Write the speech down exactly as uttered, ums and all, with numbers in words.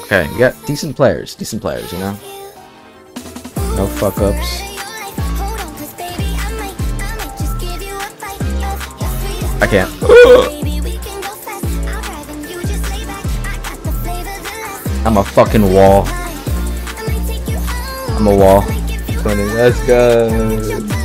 Okay, you got decent players, decent players, you know? No fuck ups. I can't. I'm a fucking wall. I'm a wall. twenty. Let's go.